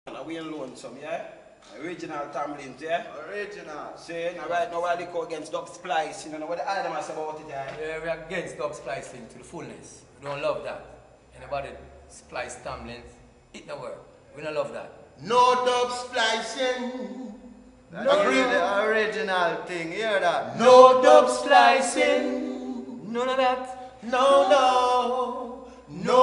We in Lonesome, yeah? Original Tamlins, yeah? Original. See, now right now we're go against dub splicing, you know what the item is about it, yeah? Yeah, we're against dub splicing to the fullness. We don't love that. Anybody splice Tamlins, it don't work. We don't love that. No dub splicing. That's the original thing, hear that? No dub splicing. None of that. No, no. No